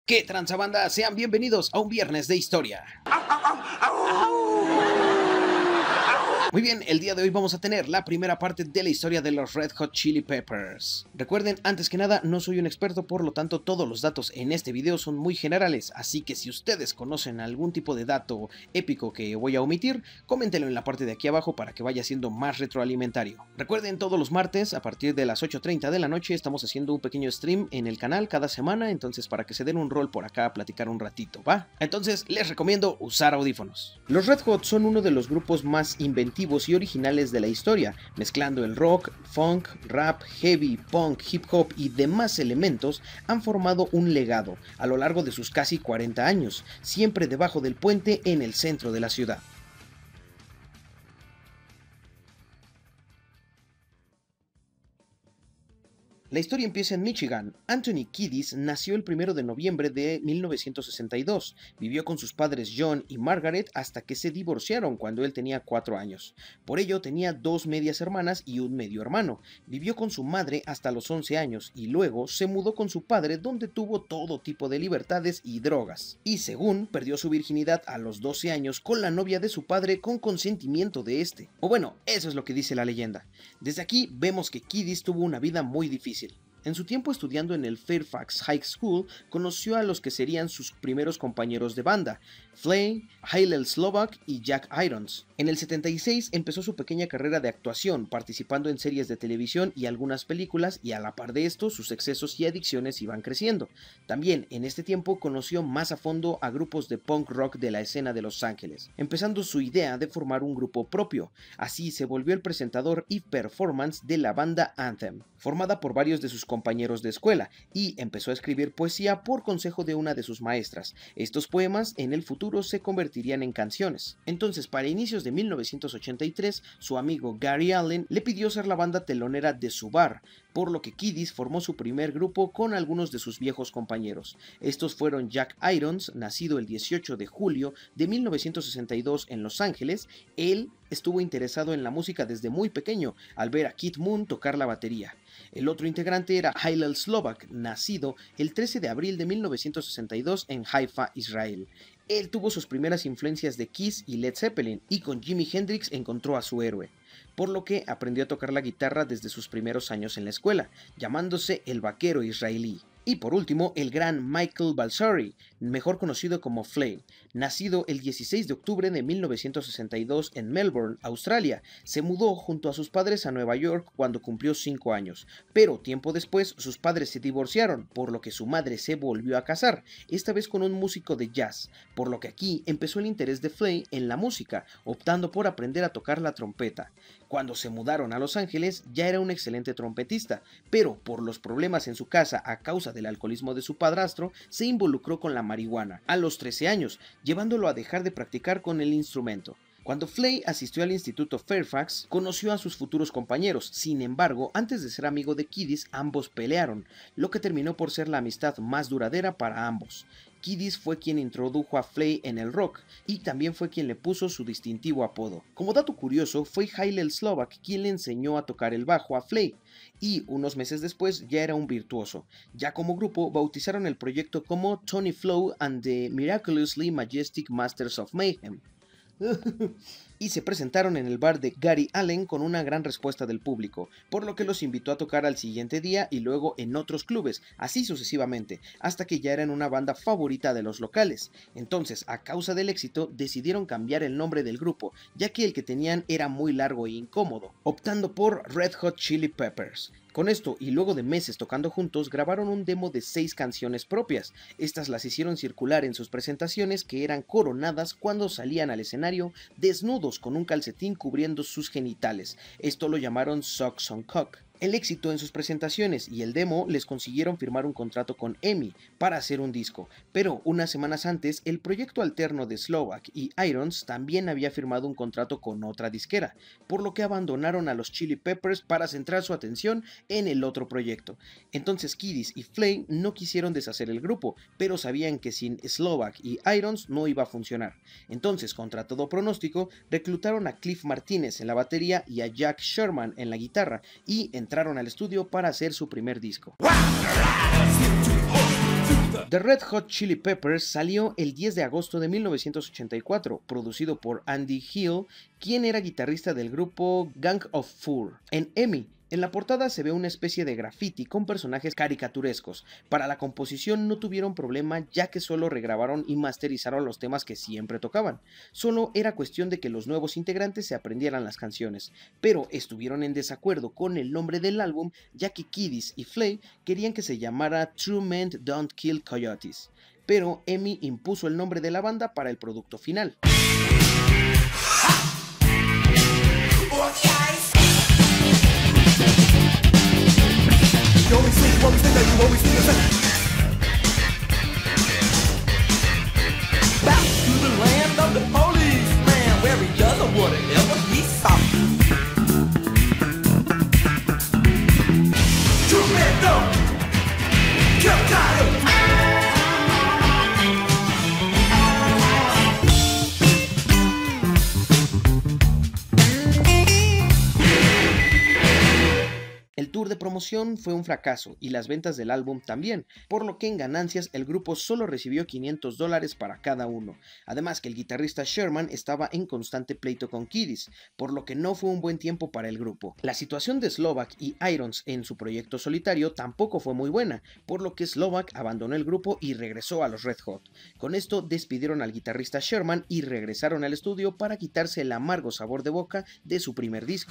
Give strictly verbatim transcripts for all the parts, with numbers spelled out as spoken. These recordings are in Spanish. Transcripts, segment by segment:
¿Qué tranza banda? Sean bienvenidos a un viernes de historia. Muy bien, el día de hoy vamos a tener la primera parte de la historia de los Red Hot Chili Peppers. Recuerden, antes que nada, no soy un experto, por lo tanto todos los datos en este video son muy generales, así que si ustedes conocen algún tipo de dato épico que voy a omitir, coméntenlo en la parte de aquí abajo para que vaya siendo más retroalimentario. Recuerden, todos los martes a partir de las ocho treinta de la noche estamos haciendo un pequeño stream en el canal cada semana, entonces para que se den un rol por acá a platicar un ratito, ¿va? Entonces les recomiendo usar audífonos. Los Red Hot son uno de los grupos más inventivos y originales de la historia, mezclando el rock, funk, rap, heavy, punk, hip hop y demás elementos, han formado un legado a lo largo de sus casi cuarenta años, siempre debajo del puente en el centro de la ciudad. La historia empieza en Michigan. Anthony Kiedis nació el primero de noviembre de mil novecientos sesenta y dos. Vivió con sus padres John y Margaret hasta que se divorciaron cuando él tenía cuatro años. Por ello tenía dos medias hermanas y un medio hermano. Vivió con su madre hasta los once años y luego se mudó con su padre, donde tuvo todo tipo de libertades y drogas. Y según, perdió su virginidad a los doce años con la novia de su padre con consentimiento de este. O bueno, eso es lo que dice la leyenda. Desde aquí vemos que Kiedis tuvo una vida muy difícil. En su tiempo estudiando en el Fairfax High School, conoció a los que serían sus primeros compañeros de banda, Flay, Hillel Slovak y Jack Irons. En el setenta y seis empezó su pequeña carrera de actuación, participando en series de televisión y algunas películas, y a la par de esto, sus excesos y adicciones iban creciendo. También en este tiempo conoció más a fondo a grupos de punk rock de la escena de Los Ángeles, empezando su idea de formar un grupo propio. Así se volvió el presentador y performance de la banda Anthem, formada por varios de sus compañeros de escuela, y empezó a escribir poesía por consejo de una de sus maestras. Estos poemas en el futuro se convertirían en canciones. Entonces, para inicios de mil novecientos ochenta y tres, su amigo Gary Allen le pidió ser la banda telonera de su bar, por lo que Kiedis formó su primer grupo con algunos de sus viejos compañeros. Estos fueron Jack Irons, nacido el dieciocho de julio de mil novecientos sesenta y dos en Los Ángeles. Él estuvo interesado en la música desde muy pequeño, al ver a Keith Moon tocar la batería. El otro integrante era Hillel Slovak, nacido el trece de abril de mil novecientos sesenta y dos en Haifa, Israel. Él tuvo sus primeras influencias de Kiss y Led Zeppelin, y con Jimi Hendrix encontró a su héroe, por lo que aprendió a tocar la guitarra desde sus primeros años en la escuela, llamándose el vaquero israelí. Y por último, el gran Michael Balsari, mejor conocido como Flay, nacido el dieciséis de octubre de mil novecientos sesenta y dos en Melbourne, Australia. Se mudó junto a sus padres a Nueva York cuando cumplió cinco años, pero tiempo después sus padres se divorciaron, por lo que su madre se volvió a casar, esta vez con un músico de jazz, por lo que aquí empezó el interés de Flay en la música, optando por aprender a tocar la trompeta. Cuando se mudaron a Los Ángeles ya era un excelente trompetista, pero por los problemas en su casa a causa del alcoholismo de su padrastro, se involucró con la marihuana a los trece años, llevándolo a dejar de practicar con el instrumento. Cuando Flay asistió al Instituto Fairfax, conoció a sus futuros compañeros. Sin embargo, antes de ser amigo de Kiedis, ambos pelearon, lo que terminó por ser la amistad más duradera para ambos. Kiedis fue quien introdujo a Flay en el rock, y también fue quien le puso su distintivo apodo. Como dato curioso, fue Hillel Slovak quien le enseñó a tocar el bajo a Flay, y unos meses después ya era un virtuoso. Ya como grupo, bautizaron el proyecto como Tony Flow and the Miraculously Majestic Masters of Mayhem, y se presentaron en el bar de Gary Allen con una gran respuesta del público, por lo que los invitó a tocar al siguiente día y luego en otros clubes, así sucesivamente, hasta que ya eran una banda favorita de los locales. Entonces, a causa del éxito, decidieron cambiar el nombre del grupo, ya que el que tenían era muy largo e incómodo, optando por Red Hot Chili Peppers. Con esto, y luego de meses tocando juntos, grabaron un demo de seis canciones propias. Estas las hicieron circular en sus presentaciones, que eran coronadas cuando salían al escenario desnudos con un calcetín cubriendo sus genitales. Esto lo llamaron Socks on Cock. El éxito en sus presentaciones y el demo les consiguieron firmar un contrato con EMI para hacer un disco, pero unas semanas antes el proyecto alterno de Slovak y Irons también había firmado un contrato con otra disquera, por lo que abandonaron a los Chili Peppers para centrar su atención en el otro proyecto. Entonces Kiedis y Flay no quisieron deshacer el grupo, pero sabían que sin Slovak y Irons no iba a funcionar. Entonces, contra todo pronóstico, reclutaron a Cliff Martínez en la batería y a Jack Sherman en la guitarra, y en entraron al estudio para hacer su primer disco. The Red Hot Chili Peppers salió el diez de agosto de mil novecientos ochenta y cuatro, producido por Andy Hill, quien era guitarrista del grupo Gang of Four. En EMI, en la portada se ve una especie de graffiti con personajes caricaturescos. Para la composición no tuvieron problema, ya que solo regrabaron y masterizaron los temas que siempre tocaban. Solo era cuestión de que los nuevos integrantes se aprendieran las canciones, pero estuvieron en desacuerdo con el nombre del álbum, ya que Kiddis y Flay querían que se llamara True Men Don't Kill Coyotes, pero EMI impuso el nombre de la banda para el producto final. You always think, you always think that you always think the same. Back to the land of the policeman, where he does whatever he saw. True men don't kill coyotes. El tour de promoción fue un fracaso y las ventas del álbum también, por lo que en ganancias el grupo solo recibió quinientos dólares para cada uno. Además que el guitarrista Sherman estaba en constante pleito con Kiddis, por lo que no fue un buen tiempo para el grupo. La situación de Slovak y Irons en su proyecto solitario tampoco fue muy buena, por lo que Slovak abandonó el grupo y regresó a los Red Hot. Con esto despidieron al guitarrista Sherman y regresaron al estudio para quitarse el amargo sabor de boca de su primer disco.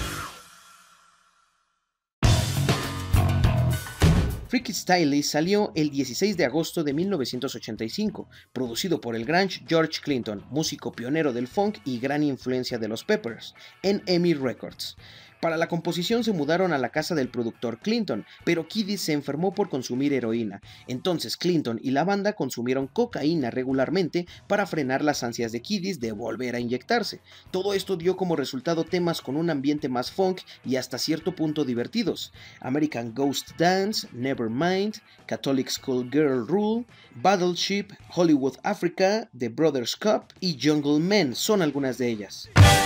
Freaky Styley salió el dieciséis de agosto de mil novecientos ochenta y cinco, producido por el grunge George Clinton, músico pionero del funk y gran influencia de los Peppers, en EMI Records. Para la composición se mudaron a la casa del productor Clinton, pero Kiddis se enfermó por consumir heroína. Entonces Clinton y la banda consumieron cocaína regularmente para frenar las ansias de Kiddis de volver a inyectarse. Todo esto dio como resultado temas con un ambiente más funk y hasta cierto punto divertidos. American Ghost Dance, Nevermind, Catholic School Girl Rule, Battleship, Hollywood Africa, The Brothers Cup y Jungle Men son algunas de ellas.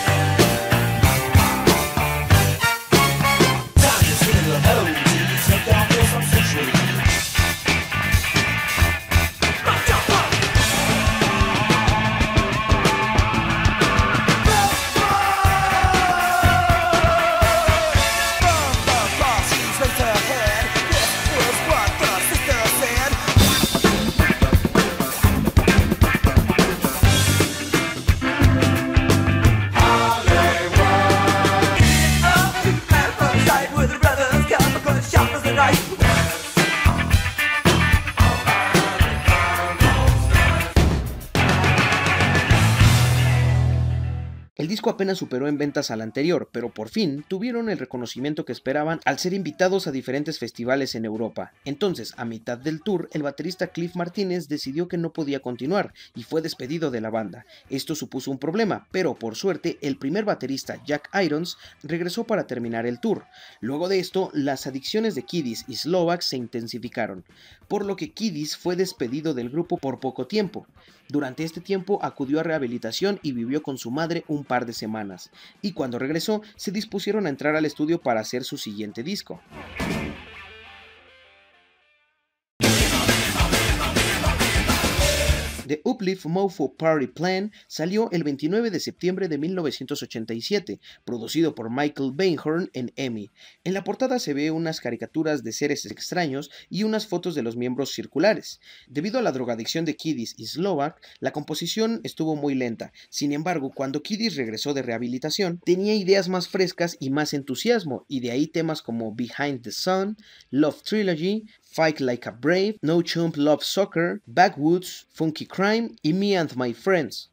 El disco apenas superó en ventas al anterior, pero por fin tuvieron el reconocimiento que esperaban al ser invitados a diferentes festivales en Europa. Entonces, a mitad del tour, el baterista Cliff Martínez decidió que no podía continuar y fue despedido de la banda. Esto supuso un problema, pero por suerte, el primer baterista Jack Irons regresó para terminar el tour. Luego de esto, las adicciones de Kiddis y Slovak se intensificaron, por lo que Kiddis fue despedido del grupo por poco tiempo. Durante este tiempo acudió a rehabilitación y vivió con su madre un par de semanas, y cuando regresó se dispusieron a entrar al estudio para hacer su siguiente disco. The Uplift Mofo Party Plan salió el veintinueve de septiembre de mil novecientos ochenta y siete, producido por Michael Beinhorn en EMI. En la portada se ve unas caricaturas de seres extraños y unas fotos de los miembros circulares. Debido a la drogadicción de Kiddis y Slovak, la composición estuvo muy lenta. Sin embargo, cuando Kiddis regresó de rehabilitación, tenía ideas más frescas y más entusiasmo, y de ahí temas como Behind the Sun, Love Trilogy, Fight Like a Brave, No Chump Love Soccer, Backwoods, Funky Crime y Me and My Friends.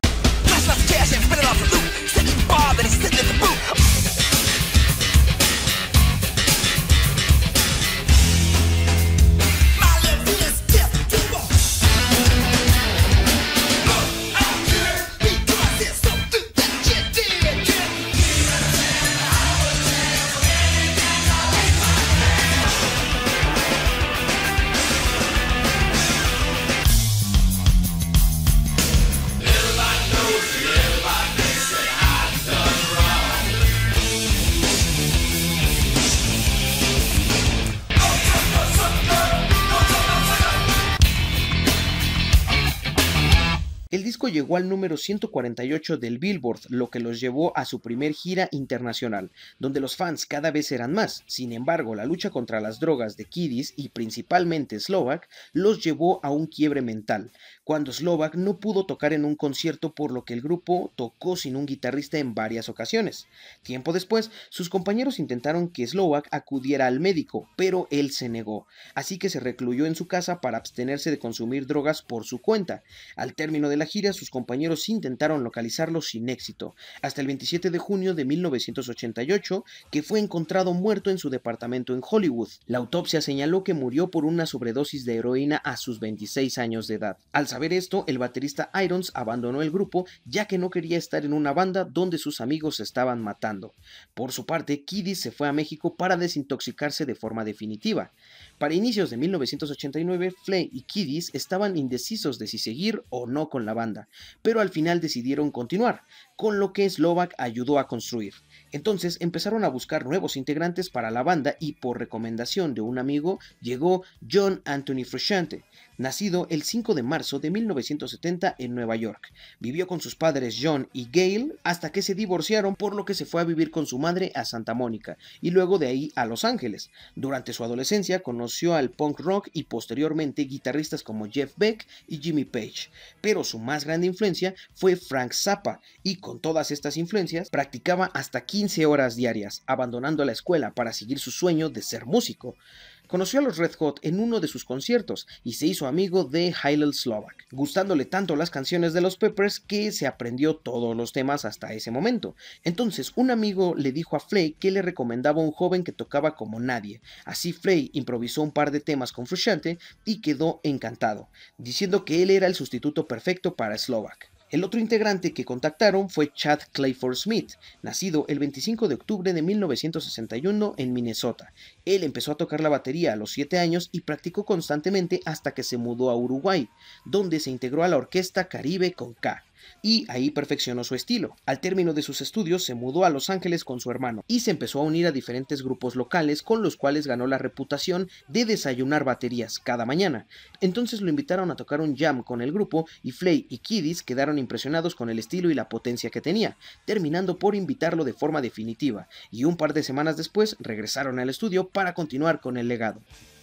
El disco llegó al número ciento cuarenta y ocho del Billboard, lo que los llevó a su primer gira internacional, donde los fans cada vez eran más. Sin embargo, la lucha contra las drogas de Kiddis y principalmente Slovak los llevó a un quiebre mental, cuando Slovak no pudo tocar en un concierto, por lo que el grupo tocó sin un guitarrista en varias ocasiones. Tiempo después, sus compañeros intentaron que Slovak acudiera al médico, pero él se negó, así que se recluyó en su casa para abstenerse de consumir drogas por su cuenta. Al término de la gira, sus compañeros intentaron localizarlo sin éxito, hasta el veintisiete de junio de mil novecientos ochenta y ocho, que fue encontrado muerto en su departamento en Hollywood. La autopsia señaló que murió por una sobredosis de heroína a sus veintiséis años de edad. Al saber esto, el baterista Irons abandonó el grupo, ya que no quería estar en una banda donde sus amigos se estaban matando. Por su parte, Kiddis se fue a México para desintoxicarse de forma definitiva. Para inicios de mil novecientos ochenta y nueve, Flea y Kiddis estaban indecisos de si seguir o no con la banda, pero al final decidieron continuar, con lo que Slovak ayudó a construir. Entonces empezaron a buscar nuevos integrantes para la banda y por recomendación de un amigo llegó John Anthony Frusciante, nacido el cinco de marzo de mil novecientos setenta en Nueva York. Vivió con sus padres John y Gail hasta que se divorciaron, por lo que se fue a vivir con su madre a Santa Mónica y luego de ahí a Los Ángeles. Durante su adolescencia conoció al punk rock y posteriormente guitarristas como Jeff Beck y Jimmy Page, pero su más grande influencia fue Frank Zappa, y con todas estas influencias practicaba hasta quince horas diarias, abandonando la escuela para seguir su sueño de ser músico. Conoció a los Red Hot en uno de sus conciertos y se hizo amigo de Hillel Slovak, gustándole tanto las canciones de los Peppers que se aprendió todos los temas hasta ese momento. Entonces un amigo le dijo a Flea que le recomendaba un joven que tocaba como nadie. Así Flea improvisó un par de temas con Frusciante y quedó encantado, diciendo que él era el sustituto perfecto para Slovak. El otro integrante que contactaron fue Chad Clayford Smith, nacido el veinticinco de octubre de mil novecientos sesenta y uno en Minnesota. Él empezó a tocar la batería a los siete años y practicó constantemente hasta que se mudó a Uruguay, donde se integró a la orquesta Caribe con K, y ahí perfeccionó su estilo. Al término de sus estudios se mudó a Los Ángeles con su hermano y se empezó a unir a diferentes grupos locales con los cuales ganó la reputación de desayunar baterías cada mañana. Entonces lo invitaron a tocar un jam con el grupo y Flea y Kiddis quedaron impresionados con el estilo y la potencia que tenía, terminando por invitarlo de forma definitiva, y un par de semanas después regresaron al estudio para continuar con el legado.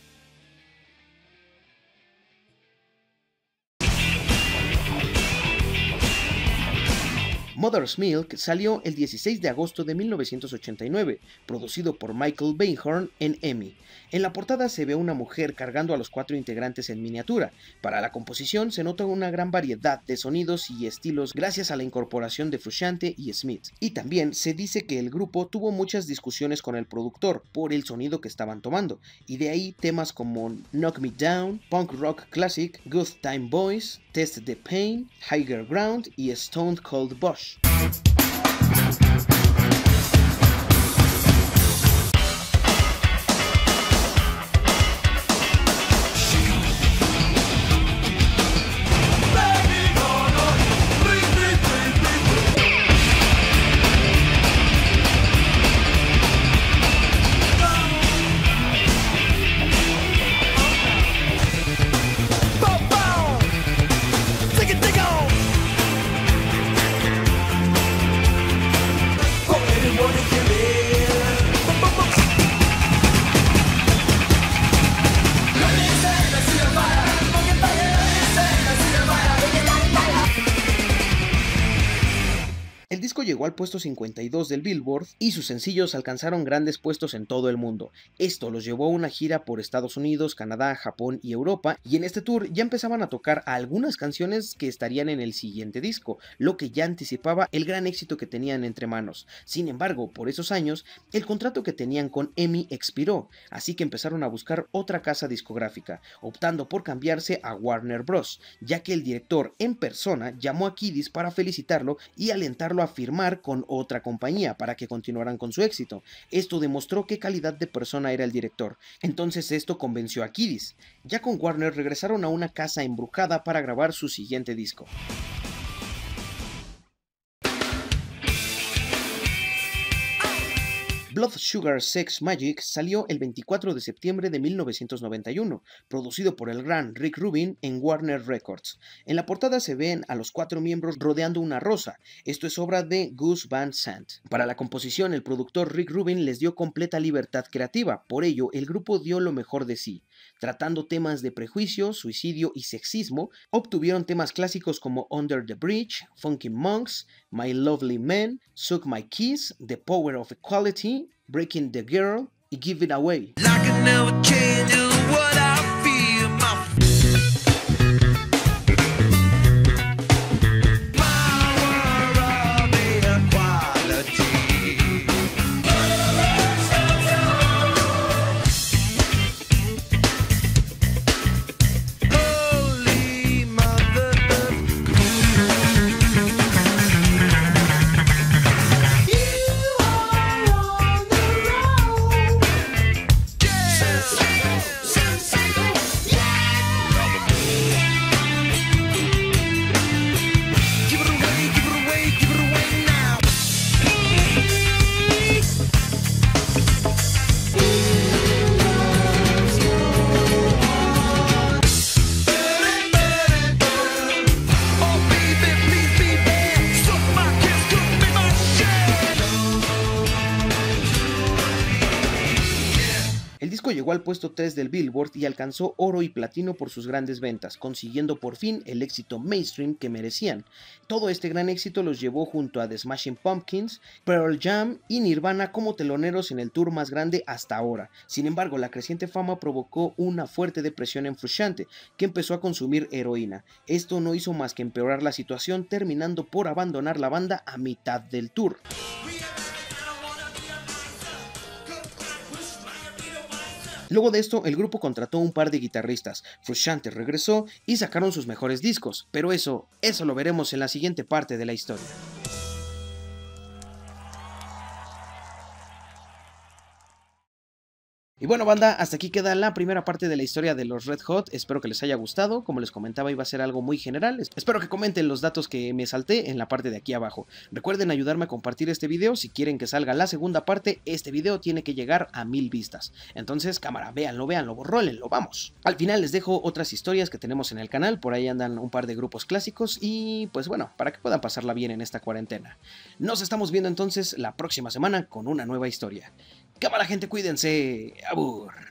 Mother's Milk salió el dieciséis de agosto de mil novecientos ochenta y nueve, producido por Michael Beinhorn en EMI. En la portada se ve a una mujer cargando a los cuatro integrantes en miniatura. Para la composición se nota una gran variedad de sonidos y estilos gracias a la incorporación de Frusciante y Smith. Y también se dice que el grupo tuvo muchas discusiones con el productor por el sonido que estaban tomando, y de ahí temas como Knock Me Down, Punk Rock Classic, Good Time Boys, Test the Pain, Higher Ground y Stone Cold Bush. El disco llegó al puesto cincuenta y dos del Billboard y sus sencillos alcanzaron grandes puestos en todo el mundo. Esto los llevó a una gira por Estados Unidos, Canadá, Japón y Europa, y en este tour ya empezaban a tocar algunas canciones que estarían en el siguiente disco, lo que ya anticipaba el gran éxito que tenían entre manos. Sin embargo, por esos años, el contrato que tenían con EMI expiró, así que empezaron a buscar otra casa discográfica, optando por cambiarse a Warner Bros., ya que el director en persona llamó a Kiddis para felicitarlo y alentarlo a firmar con otra compañía para que continuaran con su éxito. Esto demostró qué calidad de persona era el director. Entonces esto convenció a Kiddis. Ya con Warner regresaron a una casa embrujada para grabar su siguiente disco. Blood Sugar Sex Magik salió el veinticuatro de septiembre de mil novecientos noventa y uno, producido por el gran Rick Rubin en Warner Records. En la portada se ven a los cuatro miembros rodeando una rosa. Esto es obra de Gus Van Sant. Para la composición, el productor Rick Rubin les dio completa libertad creativa, por ello el grupo dio lo mejor de sí. Tratando temas de prejuicio, suicidio y sexismo, obtuvieron temas clásicos como Under the Bridge, Funky Monks, My Lovely Man, Suck My Kiss, The Power of Equality, Breaking the Girl y Give It Away. El disco llegó al puesto tres del Billboard y alcanzó oro y platino por sus grandes ventas, consiguiendo por fin el éxito mainstream que merecían. Todo este gran éxito los llevó junto a The Smashing Pumpkins, Pearl Jam y Nirvana como teloneros en el tour más grande hasta ahora. Sin embargo, la creciente fama provocó una fuerte depresión en Frusciante, que empezó a consumir heroína. Esto no hizo más que empeorar la situación, terminando por abandonar la banda a mitad del tour. Luego de esto, el grupo contrató un par de guitarristas, Frusciante regresó y sacaron sus mejores discos, pero eso, eso lo veremos en la siguiente parte de la historia. Y bueno, banda, hasta aquí queda la primera parte de la historia de los Red Hot. Espero que les haya gustado. Como les comentaba, iba a ser algo muy general. Espero que comenten los datos que me salté en la parte de aquí abajo. Recuerden ayudarme a compartir este video. Si quieren que salga la segunda parte, este video tiene que llegar a mil vistas. Entonces, cámara, véanlo, véanlo, rólenlo, vamos. Al final les dejo otras historias que tenemos en el canal. Por ahí andan un par de grupos clásicos y pues bueno, para que puedan pasarla bien en esta cuarentena. Nos estamos viendo entonces la próxima semana con una nueva historia. Cámara, gente, cuídense. Abur.